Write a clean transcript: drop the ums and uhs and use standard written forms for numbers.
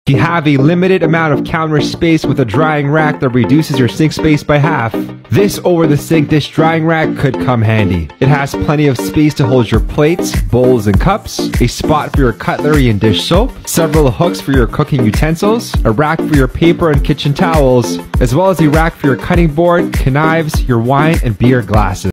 You have a limited amount of counter space with a drying rack that reduces your sink space by half. This over-the-sink dish drying rack could come handy. It has plenty of space to hold your plates, bowls, and cups, a spot for your cutlery and dish soap, several hooks for your cooking utensils, a rack for your paper and kitchen towels, as well as a rack for your cutting board, knives, your wine and beer glasses.